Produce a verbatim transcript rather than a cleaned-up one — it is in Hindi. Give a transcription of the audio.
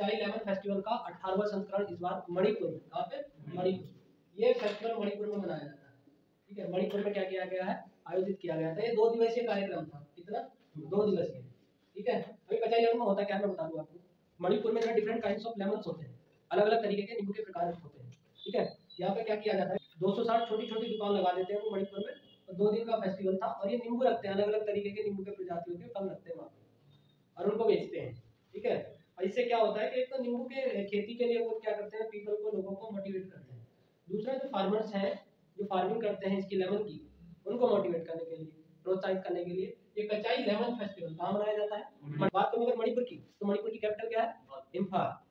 कचाई लेमन फेस्टिवल का अठारहवां संस्करण इस बार मणिपुर में, कहाँ पे? मणिपुर। ये फेस्टिवल मणिपुर में मनाया जाता है। ठीक है, मणिपुर में क्या किया गया है? आयोजित किया गया था। ये दो दिवसीय कार्यक्रम था। कितना? दो दिवसीय। ठीक है, अभी कचाई लेमन में होता क्या है मैं बता दूं आपको। मणिपुर में जो डिफरेंट काइंड्स ऑफ लेमन्स होते हैं, अलग अलग तरीके के नींबू के प्रकार होते हैं। ठीक है, यहाँ पे क्या किया जाता है, दो सौ साठ छोटी छोटी दुकान लगा देते हैं वो मणिपुर में, और दो दिन का फेस्टिवल था। और ये नींबू रखते हैं, अलग अलग तरीके के नींबू के प्रजातियों के फल रखते हैं वहाँ पे और उनको बेचते हैं। ठीक है, और इससे क्या होता है कि एक तो नींबू के खेती के लिए वो क्या करते हैं, पीपल को, लोगों को मोटिवेट करते हैं। दूसरा जो फार्मर्स हैं जो फार्मिंग करते हैं इसकी लेमन की, उनको मोटिवेट करने के लिए, प्रोत्साहित करने के लिए ये कचाई लेमन फेस्टिवल कहाँ मनाया जाता है? बात करें अगर मणिपुर की, तो मणिपुर की कैपिटल क्या है? इम्फाल।